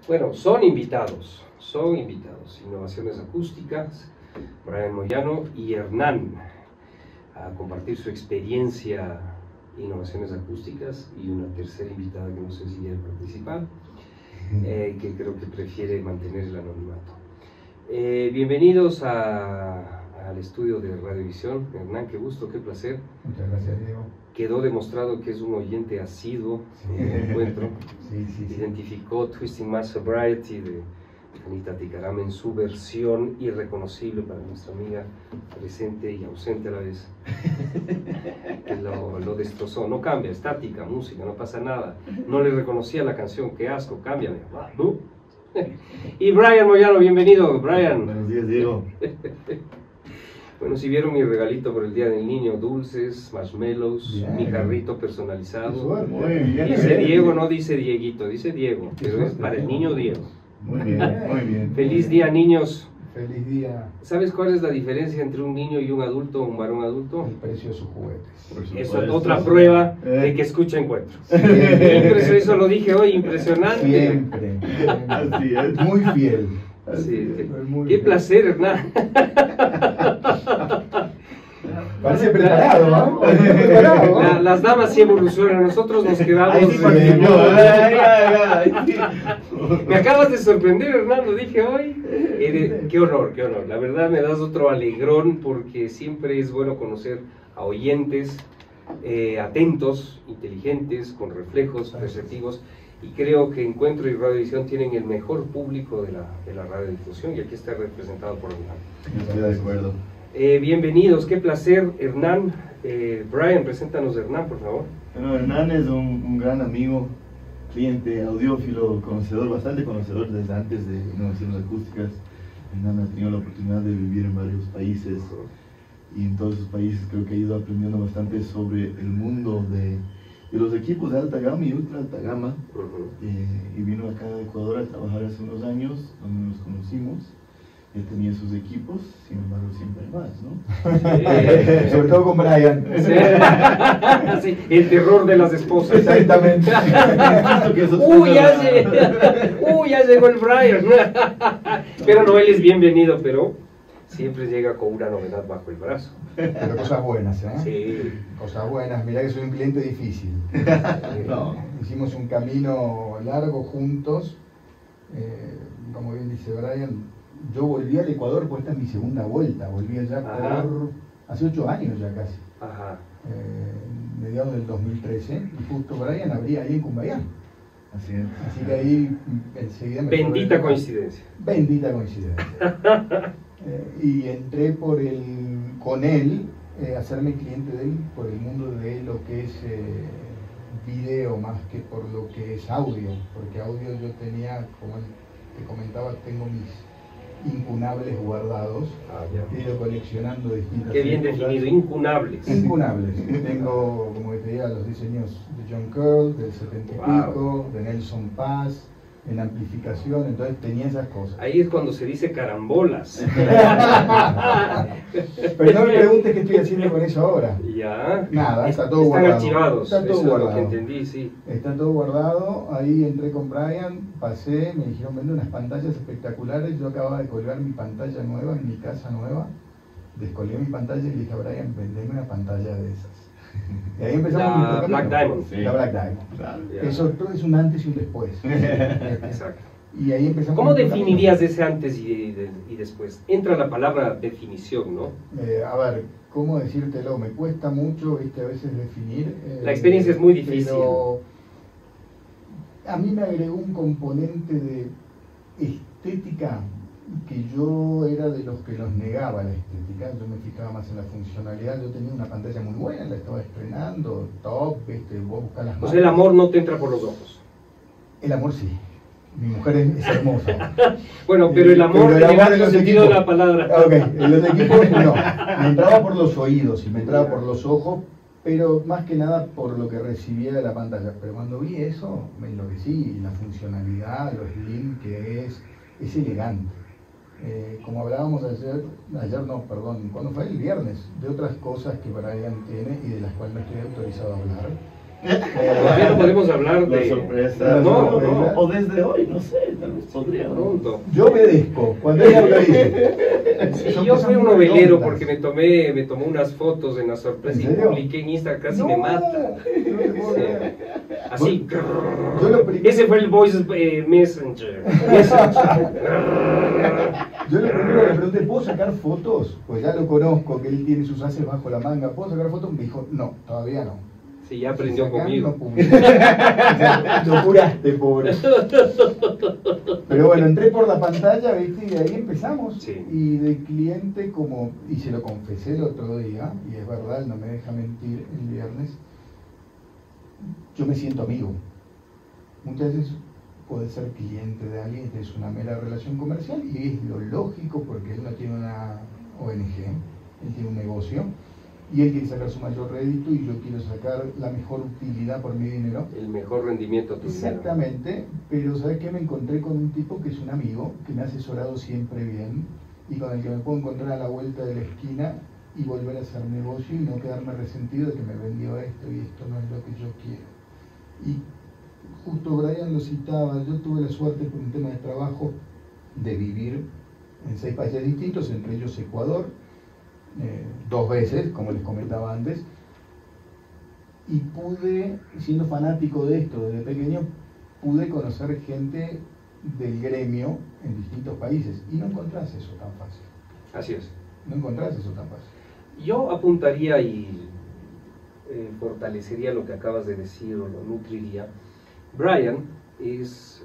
Bueno, son invitados, Innovaciones Acústicas, Brian Moyano y Hernán, a compartir su experiencia Innovaciones Acústicas, y una tercera invitada que no sé si quiere participar, que creo que prefiere mantener el anonimato. Bienvenidos al estudio de Radiovisión. Hernán, qué gusto, qué placer. Muchas gracias, Diego. Quedó demostrado que es un oyente asiduo del encuentro. Sí. Identificó Twisting My Sobriety de Anita Ticaram en su versión irreconocible para nuestra amiga, presente y ausente a la vez. Que lo destrozó. No cambia, estática, música, no pasa nada. No le reconocía la canción, qué asco, cámbiame. Y Brian Moyano, bienvenido, Brian. Buenos días, Diego. Bueno, si vieron mi regalito por el Día del Niño, dulces, marshmallows, bien. Mi carrito personalizado. Muy bien. Dice Diego, no dice Dieguito, dice Diego, pero es para el niño Diego. Muy bien, muy bien. Feliz día, niños. Feliz día. ¿Sabes cuál es la diferencia entre un niño y un adulto, un varón adulto? El precio de sus juguetes. Por Eso es supuesto. otra prueba de que escucha encuentros. Eso lo dije hoy, impresionante. Siempre. Así es. Muy fiel. Sí, Muy qué bien. placer, Hernán. Parece preparado, ¿no? Parece preparado. Las damas sí evolucionan, nosotros nos quedamos. Ahí sí participó. Me acabas de sorprender, Hernán, lo dije hoy. Qué honor, qué honor. La verdad me das otro alegrón, porque siempre es bueno conocer a oyentes atentos, inteligentes, con reflejos perceptivos. Y creo que Encuentro y Radiovisión tienen el mejor público de la radiodifusión, y aquí está representado por Hernán. Estoy de acuerdo. Bienvenidos, qué placer, Hernán. Brian, preséntanos a Hernán, por favor. Bueno, Hernán es un gran amigo, cliente, audiófilo, conocedor, bastante conocedor desde antes de Innovaciones Acústicas. Hernán ha tenido la oportunidad de vivir en varios países, y en todos esos países creo que ha ido aprendiendo bastante sobre el mundo de los equipos de alta gama y ultra alta gama. Y vino acá a Ecuador a trabajar hace unos años, donde nos conocimos. Él tenía sus equipos, sin embargo siempre hay más, ¿no? Sobre todo con Brian. Sí, el terror de las esposas. Exactamente. Ya llegó el Brian. Pero no, él es bienvenido, pero siempre llega con una novedad bajo el brazo. Pero cosas buenas, ¿eh? Sí. Cosas buenas. Mirá que soy un cliente difícil. No. Hicimos un camino largo juntos. Como bien dice Brian, yo volví al Ecuador, pues esta es mi segunda vuelta. Volví allá por hace 8 años ya casi. Ajá. Mediados del 2013. Y justo Brian abría ahí en Cumbayá. Así es. Así que ahí enseguida me... Bendita coincidencia. Bendita coincidencia. Y entré con él, hacerme cliente de él por el mundo de lo que es video más que por lo que es audio, porque audio yo tenía, como te comentaba, tengo mis incunables guardados, he ido coleccionando distintas Qué bien épocas. definido, incunables. Incunables. Tengo, como te diría, los diseños de John Curl del 70 y pico, de Nelson Paz, en amplificación, entonces tenía esas cosas. Ahí es cuando se dice carambolas. Pero no me preguntes qué estoy haciendo con eso ahora. Ya. Nada, está todo Están guardado. archivados. Está todo Eso es lo guardado. que entendí, sí. Está todo guardado. Ahí entré con Brian, pasé, me dijeron vende unas pantallas espectaculares. Yo acababa de colgar mi pantalla nueva en mi casa nueva. Descolgué mi pantalla y le dije a Brian, vendeme una pantalla de esas. Y ahí empezamos La nuestro camino. Black Diamond. Sí. La Black Diamond. Claro. Ya. Eso todo es un antes y un después. Exacto. Y ahí empezamos. ¿Cómo nuestro camino. definirías ese antes y después? Entra la palabra definición, ¿no? A ver, ¿cómo decírtelo? Me cuesta mucho, ¿viste? A veces definir. La experiencia es muy difícil. Pero a mí me agregó un componente de estética que yo era de los que los negaba la estética. Yo me fijaba más en la funcionalidad. Yo tenía una pantalla muy buena, la estaba estrenando, top, ¿viste? Vos buscás las O marcas. sea, el amor no te entra por los ojos. El amor sí. Mi mujer es hermosa. Bueno, pero el amor Pero el amor de en el los sentido de equipos. la palabra. Ok, en los equipos no. Me entraba por los oídos y me entraba por los ojos, pero más que nada por lo que recibía de la pantalla. Pero cuando vi eso, me enloquecí. La funcionalidad, lo slim que es elegante. Como hablábamos ayer no, perdón, cuando fue el viernes, de otras cosas que Brian tiene y de las cuales no estoy autorizado a hablar. Todavía no podemos hablar La de... sorpresa. No, no. O desde hoy, no sé, tal vez podría. Pronto. Yo obedezco, cuando ella lo dice. Sí, Son yo cosas fui un muy novelero redondas. porque me tomó unas fotos en la sorpresa ¿En y serio? publiqué en Instagram, casi No, me mata. no te puedo creer. Así. Yo lo primero- Ese fue el voice messenger. Yo lo primero que le pregunté, ¿puedo sacar fotos? Pues ya lo conozco, que él tiene sus haces bajo la manga. ¿Puedo sacar fotos? Me dijo, no, todavía no. Sí, ya aprendió Si sacás, conmigo. no publicás. Lo curaste, pobre. Pero bueno, entré por la pantalla, ¿viste? Y de ahí empezamos. Sí. Y de cliente, como, y se lo confesé el otro día, y es verdad, él no me deja mentir, el viernes, yo me siento amigo. Muchas veces puedes ser cliente de alguien, es una mera relación comercial, y es lo lógico porque él no tiene una ONG, él tiene un negocio, y él quiere sacar su mayor rédito y yo quiero sacar la mejor utilidad por mi dinero. El mejor rendimiento a tu dinero. Exactamente, pero ¿sabes qué? Me encontré con un tipo que es un amigo, que me ha asesorado siempre bien y con el que me puedo encontrar a la vuelta de la esquina y volver a hacer negocio y no quedarme resentido de que me vendió esto y esto no es lo que yo quiero. Y justo Brian lo citaba, yo tuve la suerte por un tema de trabajo de vivir en 6 países distintos, entre ellos Ecuador, 2 veces, como les comentaba antes, y pude, siendo fanático de esto desde pequeño, pude conocer gente del gremio en distintos países y no encontrás eso tan fácil. Así es. No encontrás eso tan fácil. Yo apuntaría y fortalecería lo que acabas de decir o lo nutriría. Brian es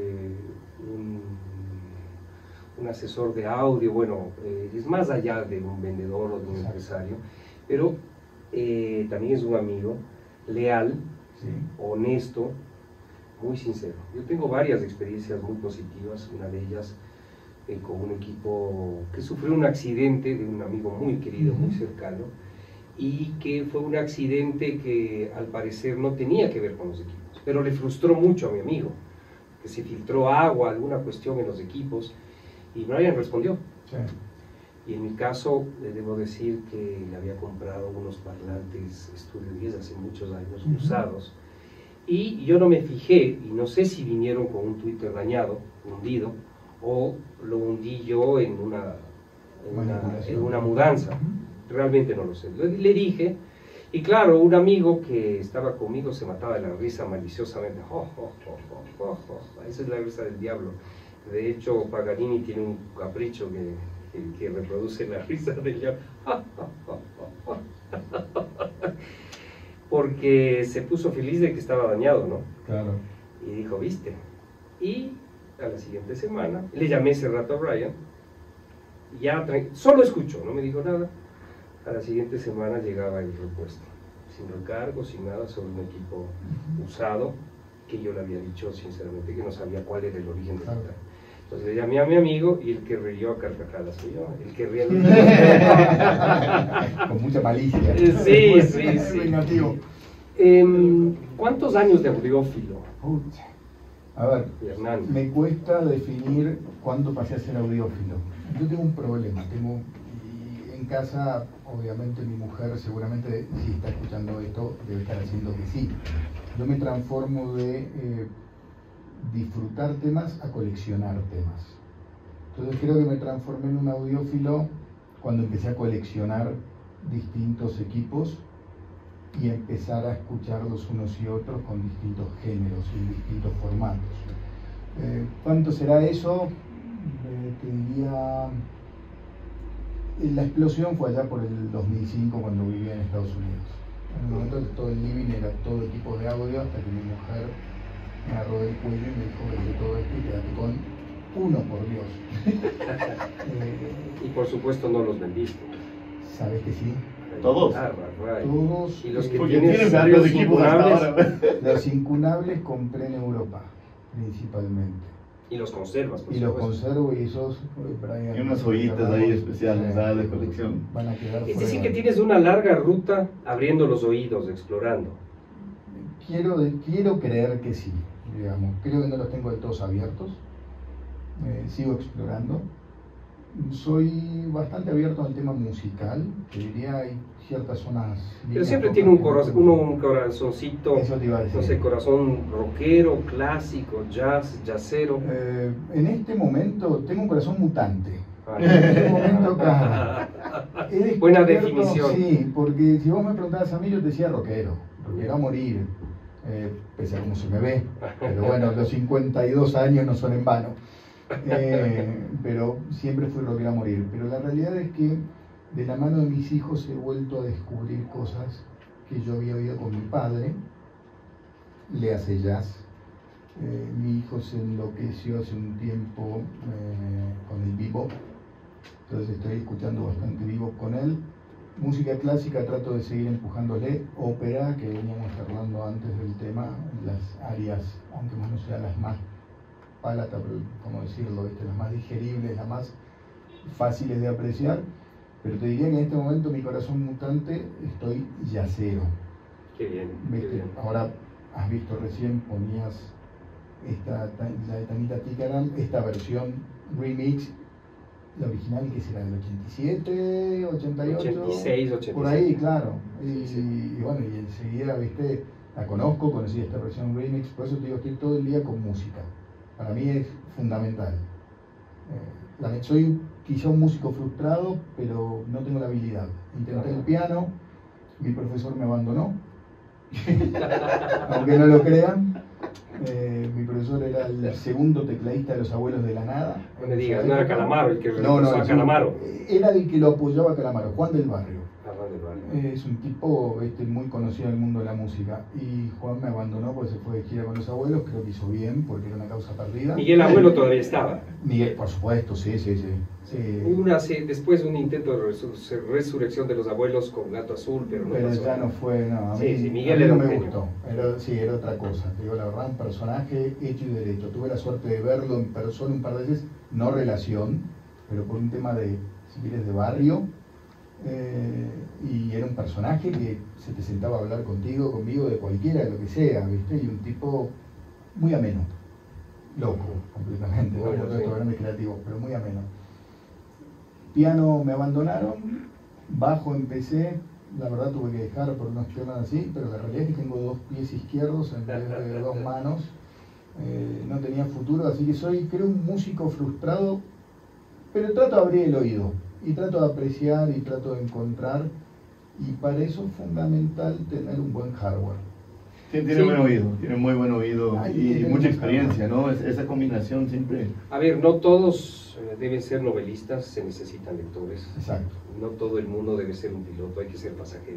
un asesor de audio, bueno, es más allá de un vendedor o de un Exacto. empresario, pero también es un amigo leal, ¿Sí? honesto, muy sincero. Yo tengo varias experiencias muy positivas, una de ellas con un equipo que sufrió un accidente de un amigo muy querido, muy cercano, y que fue un accidente que al parecer no tenía que ver con los equipos, pero le frustró mucho a mi amigo, que se filtró agua, alguna cuestión en los equipos, y Brian respondió. Sí. Y en mi caso, le debo decir que le había comprado unos parlantes Studio 10 hace muchos años, usados, y yo no me fijé, y no sé si vinieron con un Twitter dañado, hundido, o lo hundí yo en una mudanza. Realmente no lo sé. Le dije, y claro, un amigo que estaba conmigo se mataba de la risa maliciosamente. Esa es la risa del diablo. De hecho, Paganini tiene un capricho que reproduce la risa del diablo. Porque se puso feliz de que estaba dañado, ¿no? Claro. Y dijo, ¿viste? Y a la siguiente semana, le llamé ese rato a Brian, ya solo escuchó, no me dijo nada. A la siguiente semana llegaba el repuesto, sin recargo, sin nada, sobre un equipo usado, que yo le había dicho sinceramente que no sabía cuál era el origen del detalle. Entonces le llamé a mi amigo y el que rió a carcajadas fui yo, el que rió. Con mucha malicia. Sí, sí, sí. Vengativo. ¿Cuántos años de audiófilo, Pucha. A ver, Hernán? me cuesta definir cuándo pasé a ser audiófilo. Yo tengo un problema, y en casa, obviamente mi mujer seguramente, si está escuchando esto, debe estar haciendo que sí. Yo me transformo de disfrutar temas a coleccionar temas. Entonces creo que me transformé en un audiófilo cuando empecé a coleccionar distintos equipos y empezar a escucharlos unos y otros con distintos géneros y distintos formatos. ¿Cuánto será eso? Te diría, la explosión fue allá por el 2005 cuando vivía en Estados Unidos. En el momento todo el living era todo equipo de audio hasta que mi mujer me agarró del cuello y me dijo, vende todo esto y quédate con uno, por Dios. Y por supuesto no los vendiste. ¿Sabes que sí? Todos. Todos. Y los que Porque tienes tienen varios los equipos hasta incunables, ahora. Los incunables compré en Europa, principalmente. y los conservas, por Y los supuesto. conservo y esos, Brian, Y unas ollitas ahí especiales, sí, de colección. van a quedar Es decir, fuera. que tienes una larga ruta abriendo los oídos, explorando. Quiero creer que sí, digamos. Creo que no los tengo del todos abiertos. Sigo explorando. Soy bastante abierto al tema musical, te diría hay ciertas zonas... Pero siempre tiene un corazoncito, Eso te iba a decir. no sé, corazón rockero, clásico, jazz, jazzero. En este momento tengo un corazón mutante. Ah. En este momento, claro, he Buena descubierto, definición. Sí, porque si vos me preguntabas a mí, yo te decía rockero, rockero a morir, pese a cómo se me ve. Pero bueno, los 52 años no son en vano. Pero siempre fui rockero a morir. Pero la realidad es que de la mano de mis hijos he vuelto a descubrir cosas que yo había oído con mi padre. Le hace jazz. Mi hijo se enloqueció hace un tiempo con el bebop, entonces estoy escuchando bastante bebop con él. Música clásica trato de seguir empujándole. Ópera, que veníamos charlando antes del tema, las arias, aunque más no sean las más palatables, ¿cómo decirlo? Las más digeribles, las más fáciles de apreciar. Pero te diría que en este momento mi corazón mutante estoy jazzero. Qué bien, ¿Viste? qué bien. Ahora has visto recién, ponías la de Tanita Tikaram, esta versión remix, la original que será del 87, 88, 86, 87. por ahí, claro. Sí, sí. Y bueno, y enseguida, viste, la conocí esta versión remix, por eso te digo, estoy todo el día con música. Para mí es fundamental. Soy quizá un músico frustrado, pero no tengo la habilidad. Intenté el piano, mi profesor me abandonó, aunque no lo crean. Mi profesor era el segundo tecladista de Los Abuelos de la Nada. No me digas, no era Calamaro el que No, reemplazó a Calamaro. era el que lo apoyaba a Calamaro, Juan del Barrio. Ah, vale. Es un tipo muy conocido en el mundo de la música. Y Juan me abandonó porque se fue de gira con Los Abuelos, creo que hizo bien porque era una causa perdida. Miguel Abuelo todavía estaba. Miguel, por supuesto, sí. Después de un intento de resurrección de Los Abuelos con Gato Azul, pero no pero pasó ya nada. no fue, no. A Sí, mí, sí, a Miguel mí era no un me genio. gustó. Era otra cosa. Te digo la verdad, un personaje hecho y derecho. Tuve la suerte de verlo en persona un par de veces, no relación, pero por un tema de, si quieres, de barrio. Y era un personaje que se te sentaba a hablar contigo, conmigo, de cualquiera, de lo que sea, ¿viste? Y un tipo muy ameno. Loco, completamente. Bueno, ¿no? Por todo sí. esto grande creativo, pero muy ameno. Piano me abandonaron, bajo empecé, la verdad tuve que dejar por unos temas así, pero la realidad es que tengo 2 pies izquierdos en vez de 2 manos. No tenía futuro, así que soy, creo, un músico frustrado, pero trato de abrir el oído y trato de apreciar y trato de encontrar, y para eso es fundamental tener un buen hardware. Tiene Sí. buen oído, tiene muy buen oído Ay, y tiene mucha mucha experiencia, ¿no? Esa combinación siempre... A ver, no todos deben ser novelistas, se necesitan lectores. Exacto. No todo el mundo debe ser un piloto, hay que ser pasajero.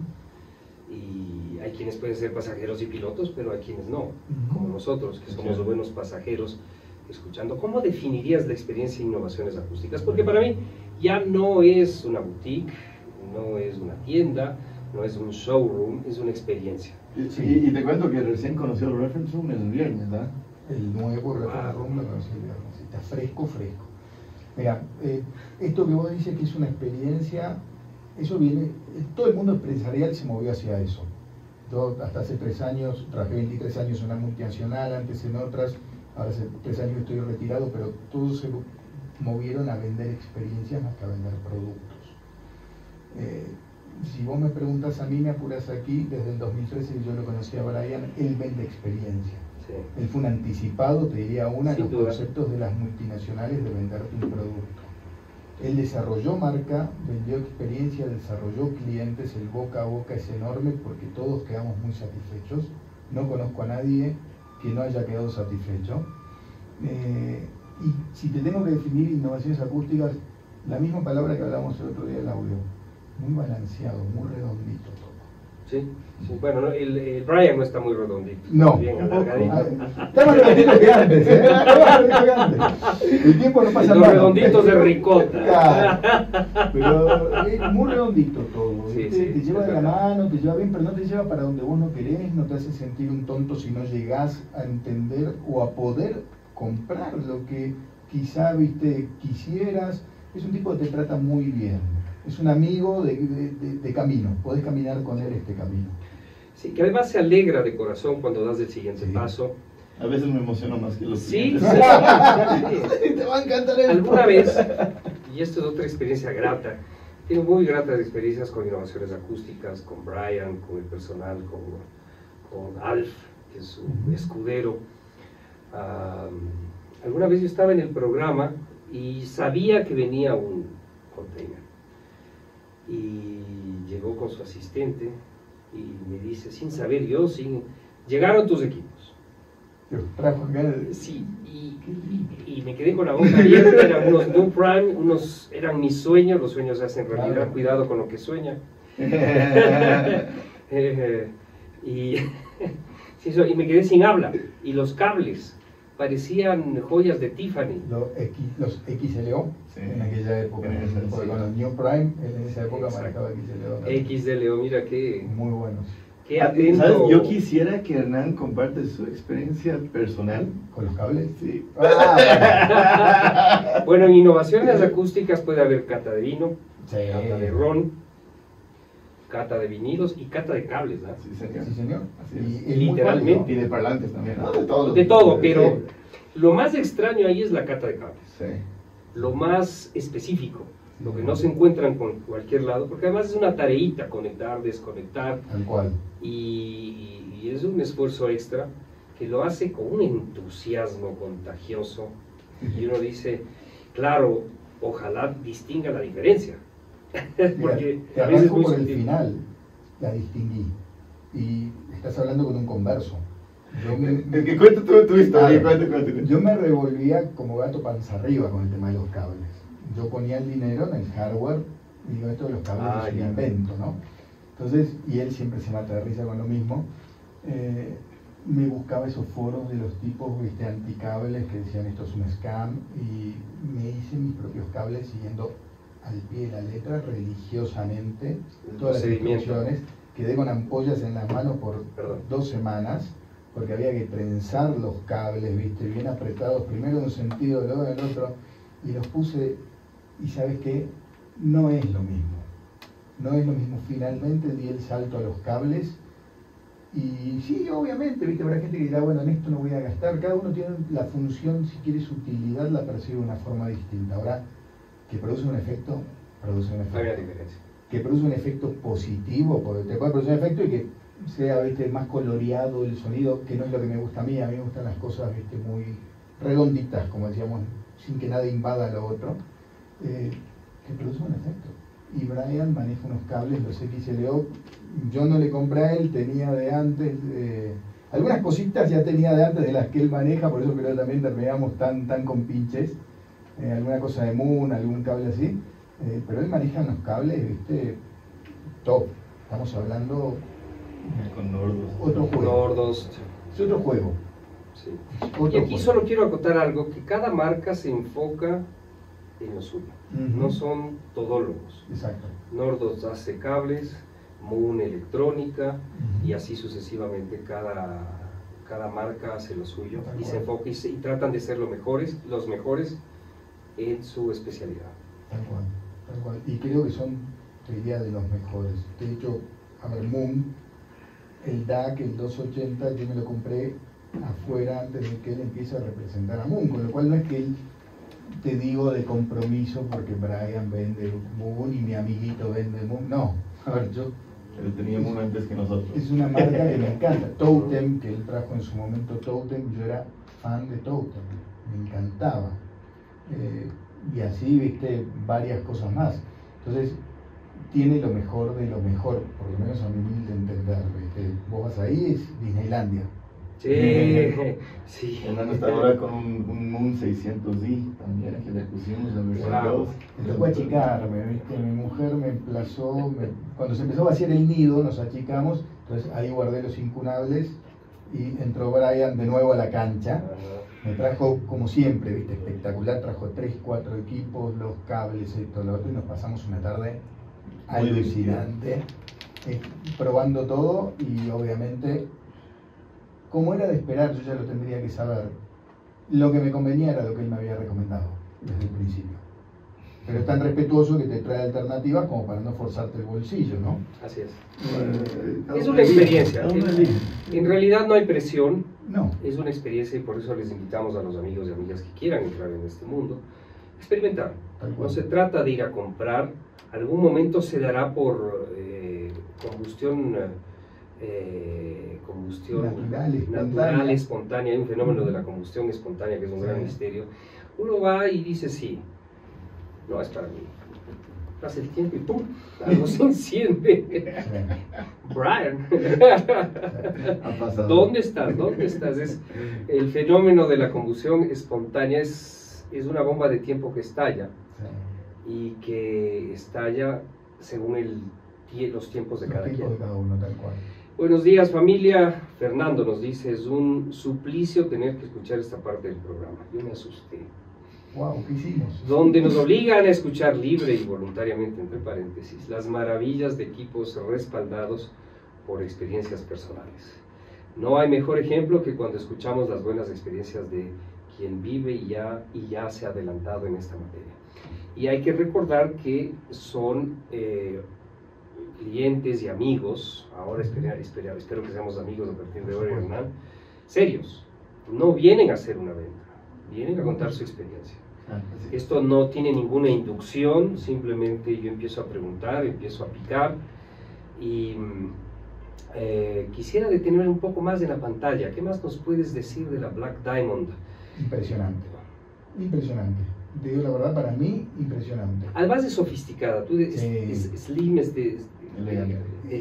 Y hay quienes pueden ser pasajeros y pilotos, pero hay quienes no, como nosotros, que somos Claro. buenos pasajeros escuchando. ¿Cómo definirías la experiencia de Innovaciones Acústicas? Porque para mí ya no es una boutique, no es una tienda, no es un showroom, es una experiencia. Y te cuento que recién conocí el Reference Room el viernes, ¿verdad? El nuevo Reference Room lo conocí el viernes. Está fresco. Mira, esto que vos dices que es una experiencia, eso viene, todo el mundo empresarial se movió hacia eso. Yo hasta hace 3 años, trabajé 23 años en una multinacional, antes en otras, ahora hace 3 años estoy retirado, pero todos se movieron a vender experiencias más que a vender productos. Si vos me preguntas a mí, me apuras aquí, desde el 2013 que yo lo conocí a Brian, él vende experiencia. Sí. Él fue un anticipado, te diría, de Sin los duda. conceptos de las multinacionales de venderte un producto. Él desarrolló marca, vendió experiencia, desarrolló clientes, el boca a boca es enorme porque todos quedamos muy satisfechos. No conozco a nadie que no haya quedado satisfecho. Y si te tengo que definir Innovaciones Acústicas, la misma palabra que hablamos el otro día del audio, muy balanceado, muy redondito todo. Sí, sí. Bueno, no, el Brian no está muy redondito, No, bien alargadito. está más redondito que antes, ¿eh? Está más redondito que antes. El tiempo no pasa Los nada. redonditos de ricota. Claro. Pero es muy redondito todo. Sí, ¿viste? sí, Te lleva es de la verdad. mano, te lleva bien, pero no te lleva para donde vos no querés, no te hace sentir un tonto si no llegás a entender o a poder comprar lo que quizá, viste, quisieras. Es un tipo que te trata muy bien. Es un amigo de camino. Podés caminar con él este camino. Sí, que además se alegra de corazón cuando das el siguiente Sí. paso. A veces me emociona más que los Sí, clientes. sí. Te va a encantar esto. ¿Alguna vez y esto es otra experiencia grata. Tengo muy gratas experiencias con innovaciones acústicas, con Brian, con el personal, con Alf, que es su escudero. Alguna vez yo estaba en el programa y sabía que venía un container. Y llegó con su asistente y me dice, sin saber yo, llegaron tus equipos. Sí, y me quedé con la boca abierta. Eran unos New Prime, eran mis sueños, los sueños se hacen realidad, claro. Cuidado con lo que sueña. Y me quedé sin habla, y los cables parecían joyas de Tiffany. Los XLO, sí, en aquella época, porque con los New Prime, en esa época marcaba XLO. XLO, mira qué... Muy buenos. ¿Sabes? Yo quisiera que Hernán comparte su experiencia personal. ¿Con los cables? Sí. Bueno, en innovaciones acústicas puede haber cata de vino, sí, cata de ron, cata de vinilos y cata de cables, ¿no? Sí, señor. Sí, señor. Así es. Literalmente. Y de parlantes también, ¿no? De todo, pero lo más extraño ahí es la cata de cables. Sí. Lo más específico. Lo que no se encuentran con cualquier lado, porque además es una tareita, conectar, desconectar. Tal cual. Y es un esfuerzo extra que lo hace con un entusiasmo contagioso. Y uno dice, claro, ojalá distinga la diferencia. Porque te arranco por el final, la distinguí. Y estás hablando con un converso. Cuenta tu historia, cuenta. Yo me revolvía como gato panza arriba con el tema de los cables. Yo ponía el dinero en el hardware y digo, esto de los cables es un invento, ¿no? Entonces, y él siempre se mata de risa con lo mismo, me buscaba esos foros de los tipos, viste, anticables que decían esto es un scam, y me hice mis propios cables siguiendo al pie de la letra, religiosamente, todas las instrucciones. Quedé con ampollas en las manos por 2 semanas, porque había que trenzar los cables, viste, bien apretados, primero de un sentido, luego del otro, y los puse. Y ¿sabes qué? No es lo mismo. No es lo mismo. Finalmente di el salto a los cables. Y sí, obviamente, ¿viste? Habrá gente que dirá, bueno, en esto no voy a gastar. Cada uno tiene la función, si quiere su utilidad, la percibe de una forma distinta. Ahora, que produce un efecto, produce un efecto. Hay una diferencia. Que produce un efecto positivo, porque te puede producir un efecto y que sea, ¿viste?, más coloreado el sonido, que no es lo que me gusta a mí. A mí me gustan las cosas, ¿viste?, muy redonditas, como decíamos, sin que nada invada lo otro. Que produce un efecto. Y Brian maneja unos cables, los XLO. Yo no le compré a él, tenía de antes, algunas cositas ya tenía de antes de las que él maneja, por eso creo que también terminamos tan con pinches. Alguna cosa de Moon, algún cable así, pero él maneja unos cables, viste, top. Estamos hablando con Nordos. Otro juego. Nordos. Es otro juego. Sí. Y aquí solo quiero acotar algo, que cada marca se enfoca en lo suyo. No son todólogos. Exacto. Nordos hace cables, Moon electrónica, y así sucesivamente cada marca hace lo suyo y se enfoca y tratan de ser los mejores en su especialidad. Tal cual. Y creo que son, te diría, de los mejores. De hecho, a ver, Moon, el DAC, el 280, yo me lo compré afuera antes de que él empiece a representar a Moon, con lo cual no es que él, te digo, de compromiso porque Brian vende Moon y mi amiguito vende Moon. No, a ver, yo... Él tenía Moon antes que nosotros. Es una marca que me encanta. Totem, que él trajo en su momento Totem, yo era fan de Totem, me encantaba. Y así, viste, varias cosas más. Entonces, tiene lo mejor de lo mejor, por lo menos a mi humilde entender, ¿viste? Vos vas ahí, es Disneylandia. Sí. Hernán está ahora con un Moon 600i también, que le pusimos la versión 2. Me tocó achicarme, ¿viste? Mi mujer me emplazó, cuando se empezó a vaciar el nido, nos achicamos, entonces ahí guardé los incunables y entró Brian de nuevo a la cancha. Me trajo, como siempre, ¿viste? Espectacular, trajo 3, 4 equipos, los cables, esto, lo otro, y nos pasamos una tarde alucinante, probando todo, y obviamente, como era de esperar, yo ya lo tendría que saber. Lo que me convenía era lo que él me había recomendado desde el principio. Pero es tan respetuoso que te trae alternativas como para no forzarte el bolsillo, ¿no? Así es. Es una experiencia. En realidad no hay presión. No. Es una experiencia y por eso les invitamos a los amigos y amigas que quieran entrar en este mundo. experimentar. Tal No cual. se trata de ir a comprar, algún momento se dará por combustión natural, espontánea. Hay un fenómeno de la combustión espontánea que es un gran misterio. Uno va y dice sí, no es para mí. Pasa el tiempo y ¡pum! Algo se enciende. Brian, Ha pasado. ¿dónde estás? ¿Dónde estás? Es el fenómeno de la combustión espontánea es una bomba de tiempo que estalla y que estalla según los tiempos de Los cada tiempos quien. de cada uno, tal cual. Buenos días, familia. Fernando nos dice, es un suplicio tener que escuchar esta parte del programa. Yo me asusté. Wow, ¿qué hicimos? Donde nos obligan a escuchar libre y voluntariamente, entre paréntesis, las maravillas de equipos respaldados por experiencias personales. No hay mejor ejemplo que cuando escuchamos las buenas experiencias de quien vive y ya se ha adelantado en esta materia. Y hay que recordar que son clientes y amigos, ahora espero que seamos amigos a partir de hoy, Hernán, serios. No vienen a hacer una venta, vienen a contar su experiencia. Esto no tiene ninguna inducción, simplemente yo empiezo a preguntar, empiezo a picar y quisiera detenerme un poco más en la pantalla. ¿Qué más nos puedes decir de la Black Diamond? Impresionante, impresionante. Te digo la verdad, para mí, impresionante. Además de sofisticada, tú es slim, Elegante.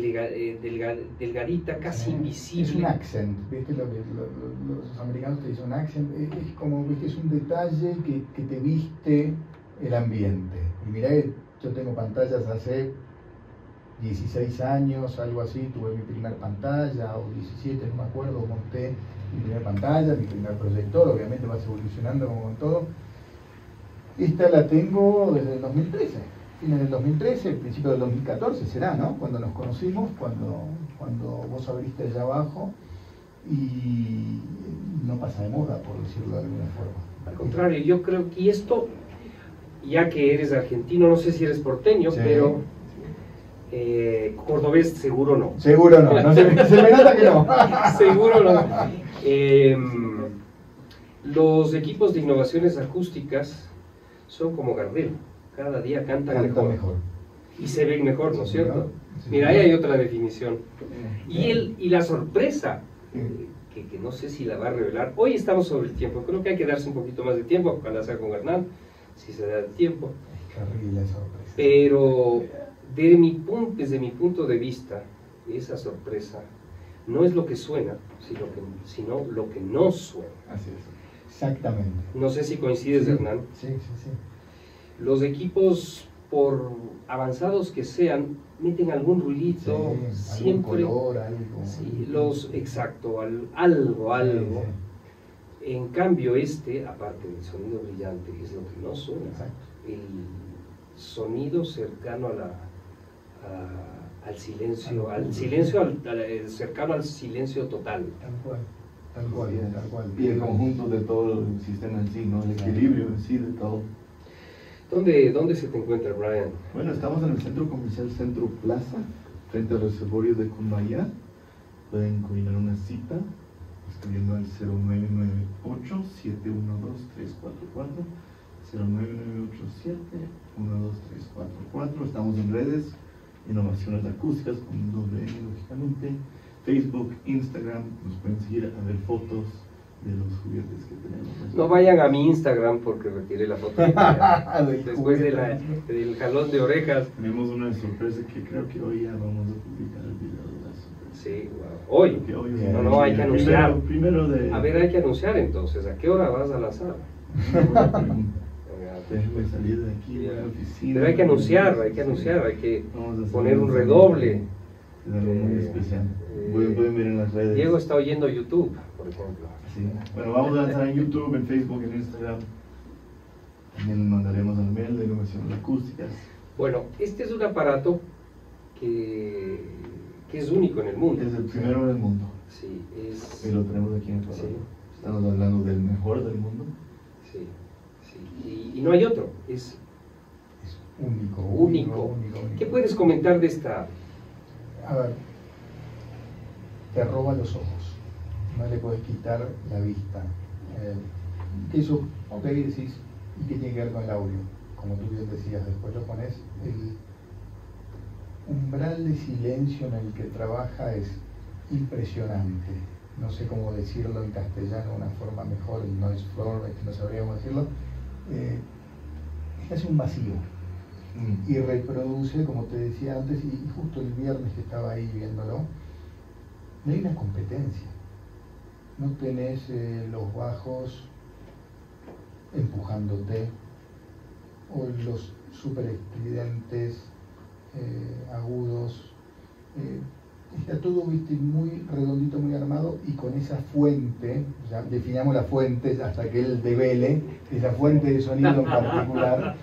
delgadita, casi invisible. Es un accent, ¿viste? Lo que los americanos te dicen un accent, es como, ¿viste? Es un detalle que te viste el ambiente. Y mirá que yo tengo pantallas hace 16 años, algo así, tuve mi primer pantalla, o 17, no me acuerdo, monté mi primer pantalla, mi primer proyector, obviamente vas evolucionando como en todo. Esta la tengo desde el 2013, fines del 2013, principio del 2014 será, ¿no? Cuando nos conocimos, cuando vos abriste allá abajo, y no pasa de moda, por decirlo de alguna forma. Al contrario, yo creo que esto, ya que eres argentino, no sé si eres porteño, Sí. pero cordobés seguro no. Seguro no, se me nota que no. Seguro no. Los equipos de innovaciones acústicas son como Gardel, cada día cantan mejor. Y se ven mejor, ¿no es Sí, cierto? sí, Mira, ahí señor. hay otra definición. Y la sorpresa, que no sé si la va a revelar, hoy estamos sobre el tiempo, creo que hay que darse un poquito más de tiempo, ojalá sea con Hernán, si se da el tiempo. Terrible sorpresa. Pero desde mi punto de vista, esa sorpresa no es lo que suena, sino lo que no suena. Así es. Exactamente. No sé si coincides, Sí, Hernán. sí. Los equipos, por avanzados que sean, meten algún ruidito, Sí, siempre. algún color, algo. Sí, exacto, algo. Sí. En cambio, aparte del sonido brillante, es lo que no suena. Exacto. El sonido cercano al silencio, cercano al silencio total. Tal cual. Y el conjunto de todo el sistema en sí, ¿no? El equilibrio en sí de todo. ¿Dónde se te encuentra, Brian? Bueno, estamos en el centro comercial Centro Plaza, frente al reservorio de Cumbayá. Pueden coordinar una cita escribiendo al 0998-712-344, 0998-712-344. Estamos en redes, Innovaciones Acústicas, con doble N, lógicamente. Facebook, Instagram, nos pueden seguir a ver fotos de los juguetes que tenemos. No vayan a mi Instagram porque retiré la foto. Después del jalón de orejas. Tenemos una sorpresa que creo que hoy ya vamos a publicar el video de la sorpresa. Sí, wow. Hoy. Creo que hoy Bien. No, hay que anunciar. Primero de... A ver, hay que anunciar entonces. ¿A qué hora vas a lanzar? Déjenme salir de aquí, de la oficina. Pero hay que anunciar, hay que Vamos a hacer poner un redoble. Es algo muy especial. Pueden ver en las redes. Diego está oyendo YouTube, por ejemplo. Sí. Bueno, vamos a lanzar en YouTube, en Facebook, en Instagram. También mandaremos al mail de Innovaciones Acústicas. Bueno, este es un aparato que es único en el mundo. Es el primero en el mundo. Sí, Y lo tenemos aquí en Ecuador. Sí. Estamos hablando del mejor del mundo. Sí. Y no hay otro. Es único. ¿Qué puedes comentar de esta? A ver, te roba los ojos, no le puedes quitar la vista. Que eso, ok, decís, y que tiene que ver con el audio. Como tú bien decías, después lo pones, el umbral de silencio en el que trabaja es impresionante. No sé cómo decirlo en castellano de una forma mejor, el noise floor, no sabría cómo decirlo. Es un vacío y reproduce, como te decía antes, y justo el viernes que estaba ahí viéndolo, no hay una competencia. No tenés los bajos empujándote o los super estridentes agudos. Está todo, viste, muy redondito, muy armado, y con esa fuente, ya definamos las fuentes hasta que él devele esa fuente de sonido en particular,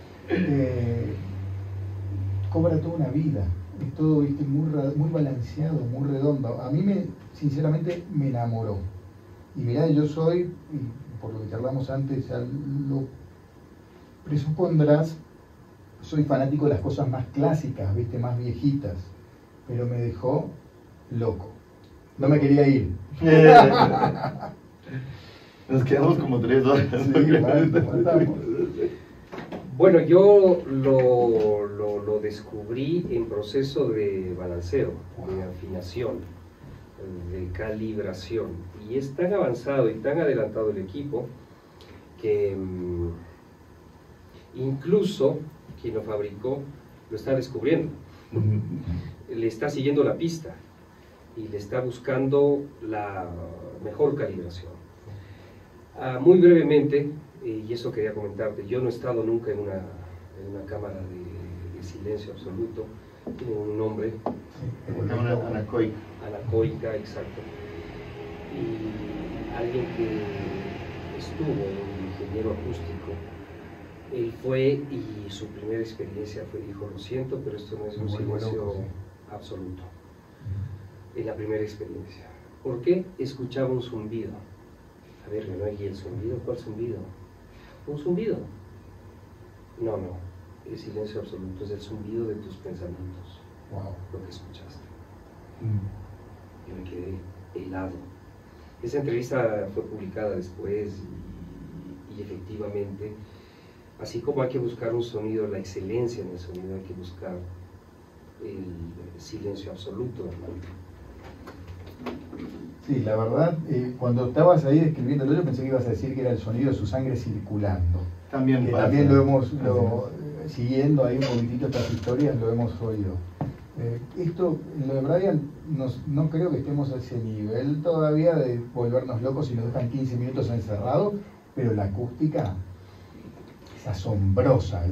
cobra toda una vida. Es todo, viste, muy balanceado, muy redondo. A mí sinceramente me enamoró. Y mirá, yo soy, y por lo que charlamos antes, ya lo presupondrás, soy fanático de las cosas más clásicas, viste, más viejitas, pero me dejó loco. No me quería ir. Nos quedamos como 3 horas. Sí, faltamos. Bueno, yo lo descubrí en proceso de balanceo, de afinación, de calibración. Y es tan avanzado y tan adelantado el equipo que incluso quien lo fabricó lo está descubriendo. Le está siguiendo la pista y le está buscando la mejor calibración. Muy brevemente, y eso quería comentarte, yo no he estado nunca en una cámara de silencio absoluto, tiene un nombre, Anacoica. Anacoica, exacto. Y alguien que estuvo, un ingeniero acústico, él fue y su primera experiencia fue, dijo, lo siento, pero esto no es un silencio absoluto. En la primera experiencia. ¿Por qué? Escuchaba un zumbido. A ver, ¿no? ¿Y el zumbido? ¿Cuál zumbido? ¿Un zumbido? No, el silencio absoluto es el zumbido de tus pensamientos. Wow. Lo que escuchaste. Yo me quedé helado. Esa entrevista fue publicada después y efectivamente, así como hay que buscar un sonido, la excelencia en el sonido, hay que buscar el silencio absoluto, hermano. Sí, la verdad, cuando estabas ahí describiéndolo, yo pensé que ibas a decir que era el sonido de su sangre circulando. También lo hemos, siguiendo ahí un poquitito estas historias, lo hemos oído. Esto, en lo de Brian, no creo que estemos a ese nivel todavía de volvernos locos si nos dejan 15 minutos encerrados, pero la acústica es asombrosa.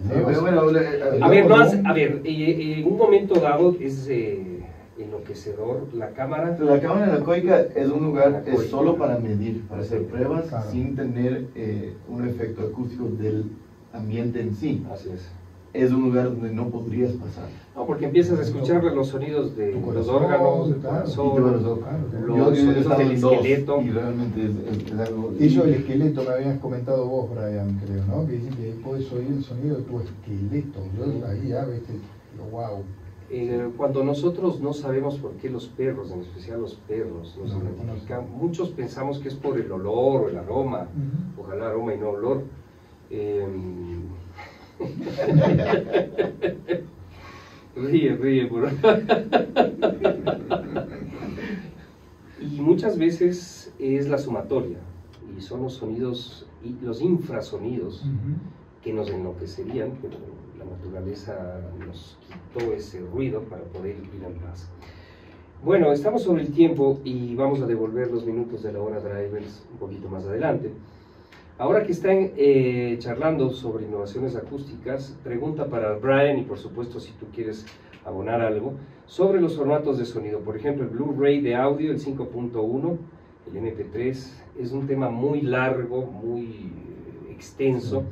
En un momento dado es enloquecedor. La cámara Anacoica es un lugar solo para medir, para hacer pruebas, claro, sin tener un efecto acústico del ambiente en sí. Así es. Es un lugar donde no podrías pasar. No, porque empiezas a escuchar los sonidos de los órganos, del corazón, los sonidos del esqueleto. Y realmente es algo... Eso del esqueleto me habías comentado vos, Brian, creo, ¿no? Que dicen que puedes oír el sonido de tu esqueleto. Yo ahí ya, viste, wow. Cuando nosotros no sabemos por qué los perros, en especial los perros, nos identifican, muchos pensamos que es por el olor o el aroma, ojalá aroma y no olor. Ríe, bro. Y muchas veces es la sumatoria, y son los sonidos, y los infrasonidos que nos enloquecerían, pero la naturaleza nos quitó ese ruido para poder ir en paz. Bueno, estamos sobre el tiempo y vamos a devolver los minutos de la hora Drivers un poquito más adelante. Ahora que están charlando sobre innovaciones acústicas, pregunta para Brian, y por supuesto si tú quieres abonar algo, sobre los formatos de sonido. Por ejemplo, el Blu-ray de audio, el 5.1, el MP3, es un tema muy largo, muy extenso,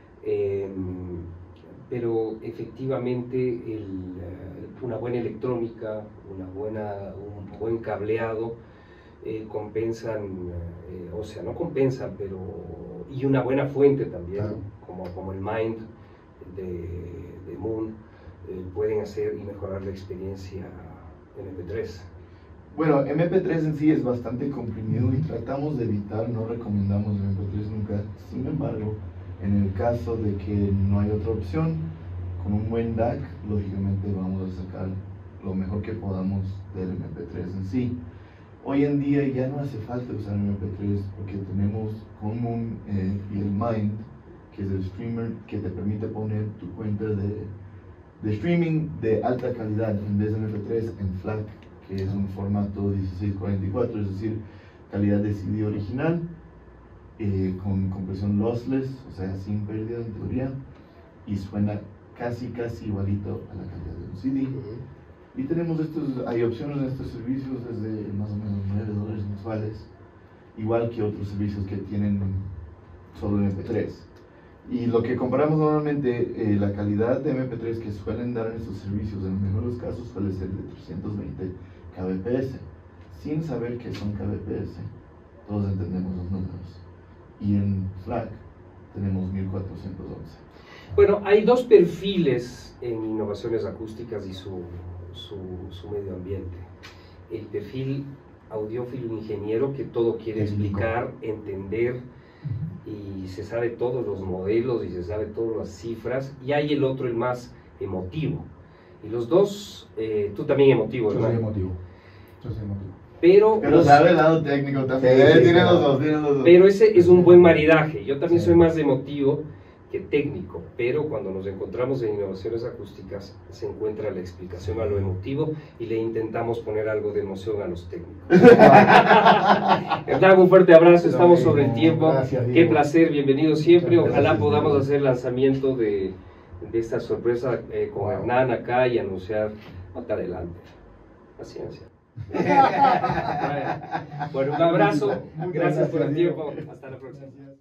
pero efectivamente una buena electrónica, un buen cableado, compensan, o sea, no compensan, pero y una buena fuente también, claro, como el Mind de Moon, pueden hacer y mejorar la experiencia MP3. Bueno, MP3 en sí es bastante comprimido y tratamos de evitar, no recomendamos MP3 nunca. Sin embargo, En el caso de que no hay otra opción, con un buen DAC, lógicamente vamos a sacar lo mejor que podamos del MP3 en sí. Hoy en día ya no hace falta usar MP3 porque tenemos Common y el Mind, que es el streamer que te permite poner tu cuenta de streaming de alta calidad en vez de MP3 en FLAC, que es un formato 1644, es decir, calidad de CD original, con compresión lossless, o sea, sin pérdida en teoría, y suena casi igualito a la calidad de un CD. Y tenemos hay opciones en estos servicios desde más o menos $9 mensuales, igual que otros servicios que tienen solo MP3. Y lo que comparamos normalmente, la calidad de MP3 que suelen dar en estos servicios, en los mejores casos suele ser de 320 kbps, sin saber qué son kbps, todos entendemos los números. Y en FLAC tenemos 1411. Bueno, hay dos perfiles en innovaciones acústicas y su medio ambiente. El perfil audiófilo ingeniero que todo quiere explicar, entender, y se sabe todos los modelos y se sabe todas las cifras, y hay el otro, el más emotivo. Y los dos, tú también emotivo, ¿verdad? Yo soy emotivo. Pero sabe el lado técnico también, sí, tiene claro. los dos. Pero ese es un buen maridaje. Yo también soy más emotivo que técnico, pero cuando nos encontramos en innovaciones acústicas se encuentra la explicación a lo emotivo y le intentamos poner algo de emoción a los técnicos. Hernán, un fuerte abrazo, estamos sobre el tiempo. Gracias, Qué placer, bienvenido siempre. Muchas Ojalá gracias, podamos Diego. hacer el lanzamiento de esta sorpresa con Hernán acá y anunciar más adelante. Paciencia. Bueno, un abrazo, gracias por el tiempo, hasta la próxima.